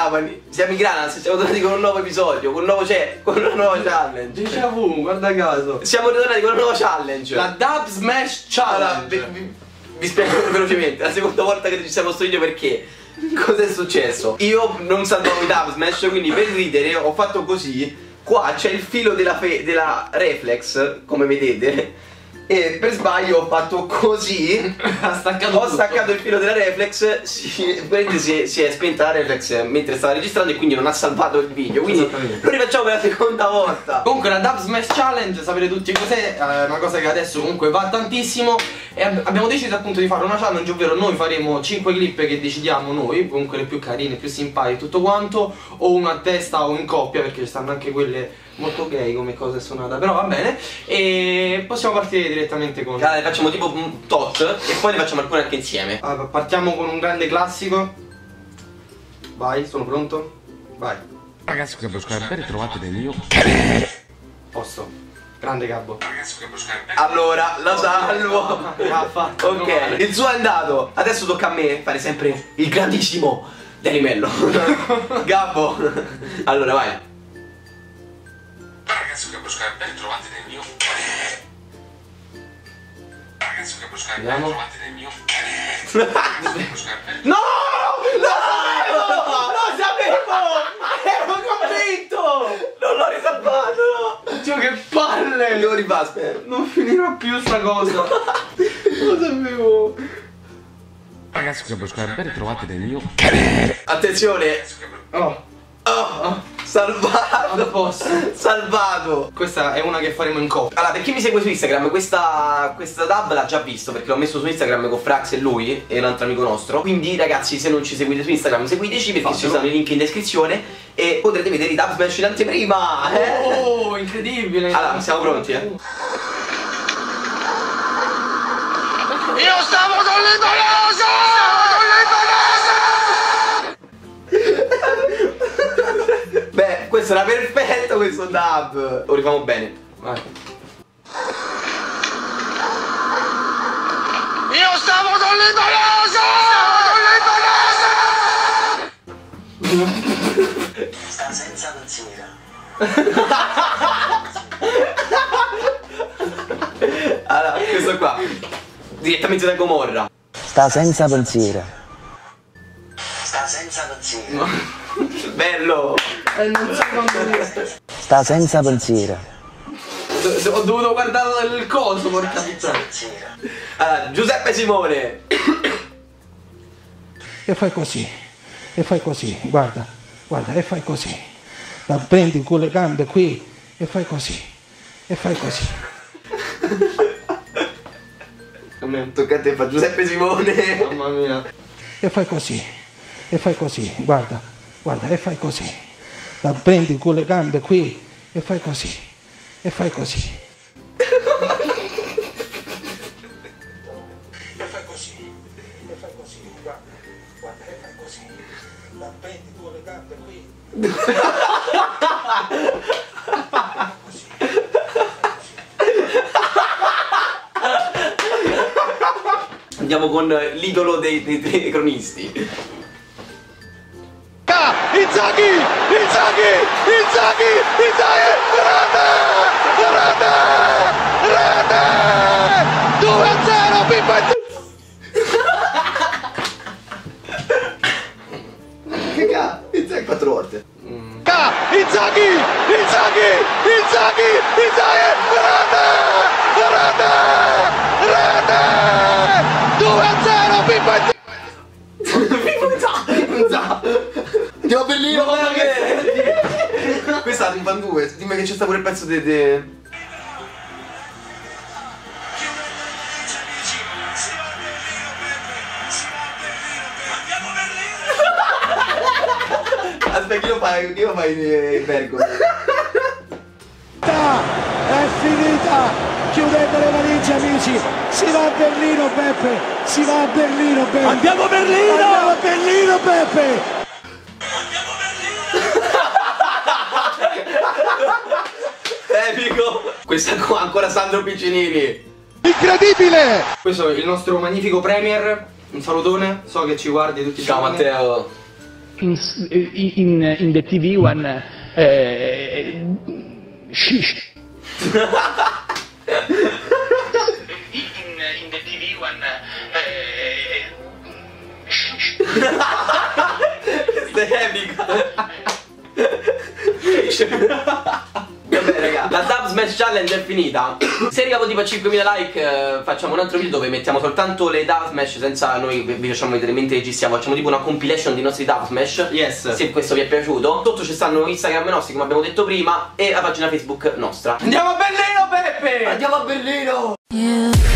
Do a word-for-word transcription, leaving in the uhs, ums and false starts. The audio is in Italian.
Trapani. Siamo in Granas, siamo tornati con un nuovo episodio, con un nuovo c'è, con una nuova challenge. Déjà vu, guarda caso. Siamo tornati con una nuova challenge. La Dub Smash Challenge. Allora, vi, vi, vi spiego velocemente. La seconda volta che registriamo sto video perché cos'è successo? Io non salvavo i Dub Smash, quindi per ridere ho fatto così. Qua c'è il filo della, fe della reflex, come vedete. E per sbaglio ho fatto così. Ha staccato Ho tutto. staccato il filo della reflex. Si, si, è, si è spenta la reflex mentre stava registrando e quindi non ha salvato il video. Quindi lo rifacciamo per la seconda volta. Comunque la Dub Smash Challenge, sapete tutti cos'è, è una cosa che adesso comunque va tantissimo. E ab abbiamo deciso appunto di fare una challenge, ovvero noi faremo cinque clip che decidiamo noi, comunque le più carine, più simpatiche, tutto quanto, o una a testa o in coppia, perché ci stanno anche quelle molto gay come cosa è suonata, però va bene. E possiamo partire direttamente con... Allora, facciamo tipo un tot e poi ne facciamo alcune anche insieme. Allora, partiamo con un grande classico. Vai, sono pronto? Vai. Ragazzi, che buscare bene trovate del mio Posto. Grande Gabbo. Ragazzi, che buscare bene. Allora, la salvo. Ah, fatto. Ok, il suo è andato. Adesso tocca a me fare sempre il grandissimo Delimello. Gabbo. Allora, vai. Ragazzi, che buscare bene trovate del mio Ragazzi, che buscare bene Vediamo. trovate del mio Ragazzi, che buscare bene. No! Lo sapevo! Lo sapevo! Ero convinto! Non l'ho risalvato, no! Dio, che palle! Devo rifare, aspetta. Non finirà più sta cosa. Lo sapevo. Ragazzi, che buscare bene trovate del mio Attenzione! Oh, Oh! Salvato! non posso. Salvato! Questa è una che faremo in coppia. Allora, per chi mi segue su Instagram, questa, questa dub l'ha già visto perché l'ho messo su Instagram con Frax e lui e un altro amico nostro. Quindi ragazzi, se non ci seguite su Instagram, seguiteci perché ci stanno i link in descrizione e potrete vedere i Dub Smash in anteprima. Eh? Oh, incredibile. Allora, siamo pronti, eh? Io stavo con l'Indonesia! Beh, questo era perfetto, questo dub. Lo rifamo bene. Vai. Io stavo con l'Indonesia! Sta senza pensiero. Allora, questo qua direttamente da Gomorra. Sta senza pensiero. Sta senza pensiero. Bello. Eh, non so quando dire. Sta senza pensiero. Do- Ho dovuto guardare il coso, porca puttana. Allora, Giuseppe Simone. E fai così, e fai così, guarda, guarda, e fai così. La prendi con le gambe qui e fai così, e fai così. Tocca a te, fa Giuseppe Simone. Mamma mia. E fai così, e fai così, guarda, guarda, e fai così. La prendi con le gambe qui e fai così, e fai così. E fai così, e fai così, guarda, guarda, e fai così. La prendi con le gambe qui. Andiamo con l'idolo dei, dei, dei cronisti. Inzaghi! Inzaghi! Inzaghi! Inzaghi! Rete! Rete! Rete! due a zero Pippa! Che cazzo? Inzaghi quattro volte. Inzaghi! Inzaghi! Inzaghi! Inzaghi! Rete! Rete! Rete! due a zero Pippa! Andiamo a Berlino, no, che... Questa è un fan due, dimmi che c'è sta pure il pezzo di... De... Aspetta, chi lo fai? Chi lo fai in Bergo? È finita! Chiudete le valigie, amici! Si va a Berlino, Peppe! Si va a Berlino, Peppe! Andiamo a Berlino! Andiamo a Berlino, Peppe! Epico! Questa qua ancora Sandro Piccinini. Incredibile! Questo è il nostro magnifico premier. Un salutone, so che ci guardi tutti i Ciao giorni. Matteo. in, in, in the T V when uh, shish. in, in the T V when Vabbè raga, la Dub Smash Challenge è finita. Se arriviamo tipo a cinquemila like eh, facciamo un altro video dove mettiamo soltanto le Dub Smash senza noi vi facciamo vedere mentre registriamo. Facciamo tipo una compilation dei nostri Dub Smash. Yes. Se questo vi è piaciuto. Sotto ci stanno Instagram nostri come abbiamo detto prima e la pagina Facebook nostra. Andiamo a Berlino Peppe! Andiamo a Berlino! Yeah.